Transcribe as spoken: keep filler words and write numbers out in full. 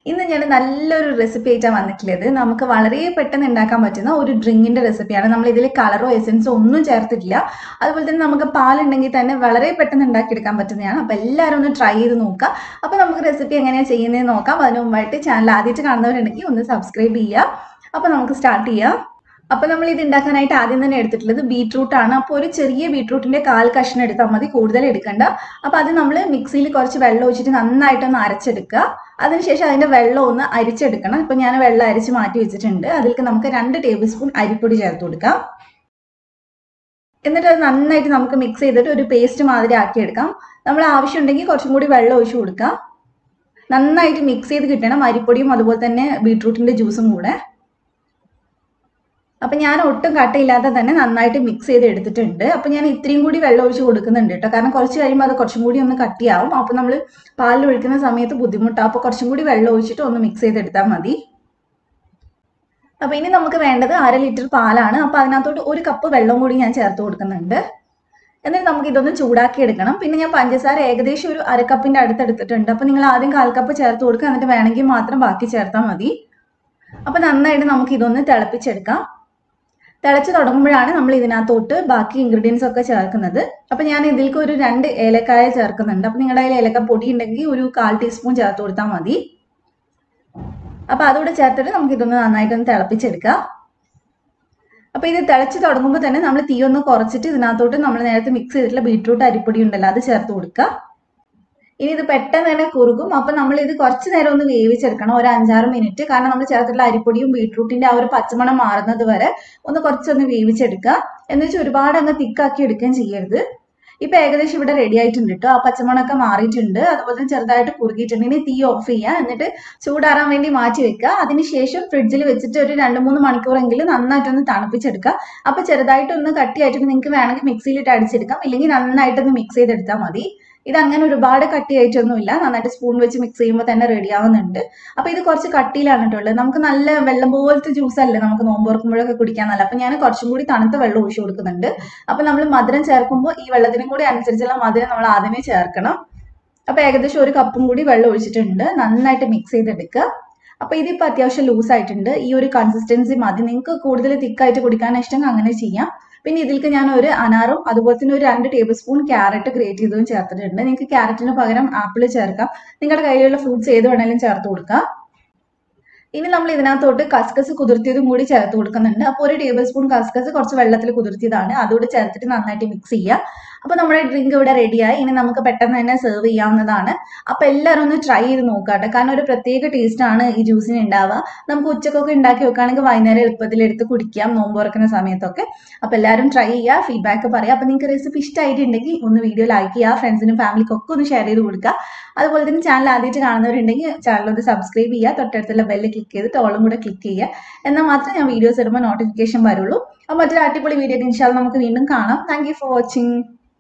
ഇന്ന് ഞാൻ നല്ലൊരു റെസിപ്പി ആയിട്ടാണ് വന്നിട്ടുള്ളത്. നമുക്ക് വളരെ പെട്ടെന്ന് ഉണ്ടാക്കാൻ പറ്റുന്ന ഒരു ഡ്രിങ്കിന്റെ റെസിപ്പിയാണ്. നമ്മൾ ഇതിൽ കളറോ എസൻസോ ഒന്നും ചേർത്തിട്ടില്ല. അതുപോലെ തന്നെ നമുക്ക് പാലുണ്ടെങ്കിൽ തന്നെ വളരെ പെട്ടെന്ന് ഉണ്ടാക്കിയെടുക്കാൻ പറ്റുന്നതാണ്. അപ്പോൾ എല്ലാവരും ഒന്ന് ട്രൈ ചെയ്ത് നോക്കുക. അപ്പോൾ നമുക്ക് റെസിപ്പി എങ്ങനെയാണ് ചെയ്യുന്നതെന്ന് നോക്കാം. അതിന് മുമ്പായിട്ട് ചാനൽ ആദ്യമായിട്ട് കാണുന്നവരുണ്ടെങ്കിൽ ഒന്ന് സബ്സ്ക്രൈബ് ചെയ്യുക. അപ്പോൾ നമുക്ക് സ്റ്റാർട്ട് ചെയ്യാം. അപ്പോൾ നമ്മൾ ഇത് ഉണ്ടാക്കാനായിട്ട് ആദ്യം തന്നെ എടുത്തിട്ടുള്ളത് ബീട്രൂട്ട് ആണ്. അപ്പോൾ ഒരു ചെറിയ ബീട്രൂട്ടിന്റെ കാൽ കഷ്ണം എടുത്താൽ മതി, കൂടുതൽ എടുക്കണ്ട. അപ്പോൾ അത് നമ്മൾ മിക്സിയിൽ കുറച്ച് വെള്ളം ഒഴിച്ചിട്ട് നന്നായിട്ടൊന്ന് അരച്ചെടുക്കുക. അതിനുശേഷം അതിന്റെ വെള്ളം ഒന്ന് അരിച്ചെടുക്കണം. ഇപ്പൊ ഞാൻ വെള്ളം അരിച്ച് മാറ്റി വെച്ചിട്ടുണ്ട്. അതിലേക്ക് നമുക്ക് രണ്ട് ടേബിൾ സ്പൂൺ അരിപ്പൊടി ചേർത്ത് കൊടുക്കാം. എന്നിട്ട് അത് നന്നായിട്ട് നമുക്ക് മിക്സ് ചെയ്തിട്ട് ഒരു പേസ്റ്റ് മാതിരി ആക്കിയെടുക്കാം. നമ്മൾ ആവശ്യമുണ്ടെങ്കിൽ കുറച്ചും കൂടി വെള്ളം ഒഴിച്ചു കൊടുക്കാം. നന്നായിട്ട് മിക്സ് ചെയ്ത് കിട്ടണം, അരിപ്പൊടിയും അതുപോലെ തന്നെ ബീട്രൂട്ടിന്റെ ജ്യൂസും കൂടെ. അപ്പൊ ഞാൻ ഒട്ടും കട്ടയില്ലാതെ തന്നെ നന്നായിട്ട് മിക്സ് ചെയ്ത് എടുത്തിട്ടുണ്ട്. അപ്പൊ ഞാൻ ഇത്രയും കൂടി വെള്ളം ഒഴിച്ച് കൊടുക്കുന്നുണ്ട് കേട്ടോ. കാരണം കുറച്ച് കഴിയുമ്പോൾ അത് കുറച്ചും കൂടി ഒന്ന് കട്ടിയാവും. അപ്പൊ നമ്മൾ പാലിൽ ഒഴിക്കുന്ന സമയത്ത് ബുദ്ധിമുട്ടാവും. അപ്പൊ കുറച്ചും കൂടി വെള്ളം ഒഴിച്ചിട്ട് ഒന്ന് മിക്സ് ചെയ്തെടുത്താൽ മതി. അപ്പൊ ഇനി നമുക്ക് വേണ്ടത് അര ലിറ്റർ പാലാണ്. അപ്പൊ അതിനകത്തോട്ട് ഒരു കപ്പ് വെള്ളം കൂടി ഞാൻ ചേർത്ത് കൊടുക്കുന്നുണ്ട്. എന്നിട്ട് നമുക്ക് ഇതൊന്ന് ചൂടാക്കി എടുക്കണം. പിന്നെ ഞാൻ പഞ്ചസാര ഏകദേശം ഒരു അര കപ്പിന്റെ അടുത്ത് എടുത്തിട്ടുണ്ട്. അപ്പൊ നിങ്ങൾ ആദ്യം കാൽ കപ്പ് ചേർത്ത് കൊടുക്കുക. എന്നിട്ട് വേണമെങ്കിൽ മാത്രം ബാക്കി ചേർത്താൽ മതി. അപ്പൊ നന്നായിട്ട് നമുക്ക് ഇതൊന്ന് തിളപ്പിച്ചെടുക്കാം. തിളച്ച് തുടങ്ങുമ്പോഴാണ് നമ്മൾ ഇതിനകത്തോട്ട് ബാക്കി ഇൻഗ്രീഡിയൻസ് ഒക്കെ ചേർക്കുന്നത്. അപ്പൊ ഞാൻ ഇതിലേക്ക് ഒരു രണ്ട് ഏലക്കായ ചേർക്കുന്നുണ്ട്. അപ്പൊ നിങ്ങളുടെ കയ്യിൽ ഏലക്ക പൊടി ഉണ്ടെങ്കിൽ ഒരു കാൽ ടീസ്പൂൺ ചേർത്ത് കൊടുത്താൽ മതി. അപ്പൊ അതുകൂടെ ചേർത്തിട്ട് നമുക്ക് ഇതൊന്ന് നന്നായിട്ടൊന്ന് തിളപ്പിച്ചെടുക്കാം. അപ്പൊ ഇത് തിളച്ച് തുടങ്ങുമ്പോൾ തന്നെ നമ്മൾ തീ ഒന്ന് കുറച്ചിട്ട് ഇതിനകത്തോട്ട് നമ്മൾ നേരത്തെ മിക്സ് ചെയ്തിട്ടുള്ള ബീട്രൂട്ട് അരിപ്പൊടി ഉണ്ടല്ലോ അത് ചേർത്ത് കൊടുക്കുക. ഇനി ഇത് പെട്ടെന്ന് തന്നെ കുറുകും. അപ്പൊ നമ്മൾ ഇത് കുറച്ച് നേരം ഒന്ന് വേവിച്ചെടുക്കണം, ഒരു അഞ്ചാറ് മിനിറ്റ്. കാരണം നമ്മൾ ചേർത്തിട്ടുള്ള അരിപ്പൊടിയും ബീട്രൂട്ടിന്റെ ആ ഒരു പച്ചമണം മാറുന്നത് വരെ ഒന്ന് കുറച്ചൊന്ന് വേവിച്ചെടുക്കുക. എന്ന് വെച്ചാൽ ഒരുപാട് അങ്ങ് തിക്കാക്കി എടുക്കുകയും ചെയ്യരുത്. ഇപ്പൊ ഏകദേശം ഇവിടെ റെഡി ആയിട്ടുണ്ട് കേട്ടോ. ആ പച്ചമണമൊക്കെ മാറിയിട്ടുണ്ട്. അതുപോലെ തന്നെ ചെറുതായിട്ട് കുറുകിയിട്ടുണ്ട്. ഇനി തീ ഓഫ് ചെയ്യുക. എന്നിട്ട് ചൂടാറാൻ വേണ്ടി മാറ്റി വെക്കുക. അതിനുശേഷം ഫ്രിഡ്ജിൽ വെച്ചിട്ട് ഒരു രണ്ട് മൂന്ന് മണിക്കൂറെങ്കിലും നന്നായിട്ടൊന്ന് തണുപ്പിച്ചെടുക്കുക. അപ്പൊ ചെറുതായിട്ടൊന്ന് കട്ടിയായിട്ട് നിങ്ങൾക്ക് വേണമെങ്കിൽ മിക്സിയിലിട്ട് അടിച്ചെടുക്കാം, ഇല്ലെങ്കിൽ നന്നായിട്ടൊന്ന് മിക്സ് ചെയ്തെടുത്താൽ മതി. ഇത് അങ്ങനെ ഒരുപാട് കട്ടിയായിട്ടൊന്നുമില്ല. നന്നായിട്ട് സ്പൂൺ വെച്ച് മിക്സ് ചെയ്യുമ്പോൾ തന്നെ റെഡി ആവുന്നുണ്ട്. അപ്പൊ ഇത് കുറച്ച് കട്ടിയിലാണ് കേട്ടുള്ളത്. നമുക്ക് നല്ല വെള്ളം പോലത്തെ ജ്യൂസ് അല്ലേ നമുക്ക് നോമ്പ് തുറക്കുമ്പോഴൊക്കെ കുടിക്കാൻ നല്ല. അപ്പൊ ഞാൻ കുറച്ചും കൂടി തണുത്ത വെള്ളം ഒഴിച്ചു കൊടുക്കുന്നുണ്ട്. അപ്പൊ നമ്മൾ മധുരം ചേർക്കുമ്പോൾ ഈ വെള്ളത്തിനും കൂടി അനുസരിച്ചുള്ള മധുരം നമ്മൾ ആദ്യമേ ചേർക്കണം. അപ്പൊ ഏകദേശം ഒരു കപ്പും കൂടി വെള്ളം ഒഴിച്ചിട്ടുണ്ട്. നന്നായിട്ട് മിക്സ് ചെയ്തെടുക്കുക. അപ്പൊ ഇതിപ്പോ അത്യാവശ്യം ലൂസ് ആയിട്ടുണ്ട്. ഈ ഒരു കൺസിസ്റ്റൻസി മതി. നിങ്ങൾക്ക് കൂടുതൽ തിക്കായിട്ട് കുടിക്കാൻ ഇഷ്ടമെങ്കിൽ അങ്ങനെ ചെയ്യാം. പിന്നെ ഇതിലേക്ക് ഞാൻ ഒരു അനാറും അതുപോലെ തന്നെ ഒരു രണ്ട് ടേബിൾ സ്പൂൺ ക്യാരറ്റ് ഗ്രേറ്റ് ചെയ്തതും ചേർത്തിട്ടുണ്ട്. നിങ്ങൾക്ക് ക്യാരറ്റിന് പകരം ആപ്പിൾ ചേർക്കാം. നിങ്ങളുടെ കയ്യിലുള്ള ഫ്രൂട്ട്സ് ഏത് വേണമെങ്കിലും ചേർത്ത് കൊടുക്കാം. ഇനി നമ്മൾ ഇതിനകത്തോട്ട് കസ്കസ് കുതിർത്തിയതും കൂടി ചേർത്ത് കൊടുക്കുന്നുണ്ട്. അപ്പോൾ ഒരു ടേബിൾ സ്പൂൺ കസ്കസ് കുറച്ച് വെള്ളത്തിൽ കുതിർത്തിയതാണ്. അതുകൂടി ചേർത്തിട്ട് നന്നായിട്ട് മിക്സ് ചെയ്യുക. അപ്പൊ നമ്മുടെ ഡ്രിങ്ക് ഇവിടെ റെഡിയായി. ഇനി നമുക്ക് പെട്ടെന്ന് തന്നെ സെർവ് ചെയ്യാവുന്നതാണ്. അപ്പൊ എല്ലാവരും ഒന്ന് ട്രൈ ചെയ്ത് നോക്കാട്ടെ. കാരണം ഒരു പ്രത്യേക ടേസ്റ്റ് ആണ് ഈ ജ്യൂസിന് ഉണ്ടാവുക. നമുക്ക് ഉച്ചക്കൊക്കെ ഉണ്ടാക്കി വെക്കുകയാണെങ്കിൽ വൈകുന്നേരം എളുപ്പത്തിൽ എടുത്ത് കുടിക്കാം നോമ്പ് തുറക്കുന്ന സമയത്തൊക്കെ. അപ്പൊ എല്ലാവരും ട്രൈ ചെയ്യുക, ഫീഡ്ബാക്ക് പറയാം. അപ്പൊ നിങ്ങൾക്ക് റെസിപ്പി ഇഷ്ടമായിട്ടുണ്ടെങ്കിൽ ഒന്ന് വീഡിയോ ലൈക്ക് ചെയ്യുക, ഫ്രണ്ട്സിനും ഫാമിലിക്കും ഒക്കെ ഒന്ന് ഷെയർ ചെയ്ത് കൊടുക്കുക. അതുപോലെ തന്നെ ചാനൽ ആദ്യമായിട്ട് കാണുന്നവരുണ്ടെങ്കിൽ ചാനൽ ഒന്ന് സബ്സ്ക്രൈബ് ചെയ്യുക. തൊട്ടടുത്തുള്ള ബെല്ല് ക്ലിക്ക് ചെയ്തിട്ട് ഓളും കൂടെ ക്ലിക്ക് ചെയ്യുക. എന്നാൽ മാത്രമേ ഞാൻ വീഡിയോസ് ഇടുമ്പോൾ നോട്ടിഫിക്കേഷൻ വരുള്ളൂ. അപ്പോൾ മറ്റൊരു അടിപൊളി വീഡിയോ ഇൻഷാ അല്ലാഹ് നമുക്ക് വീണ്ടും കാണാം. Thank you for watching.